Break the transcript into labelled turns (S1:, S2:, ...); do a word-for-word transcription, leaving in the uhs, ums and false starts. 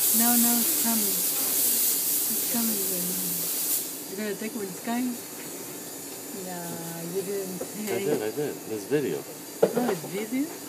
S1: No, no, it's coming. It's coming. You're gonna take when it's coming? No, you didn't
S2: I
S1: take.
S2: did, I did. This video.
S1: Oh, it's video?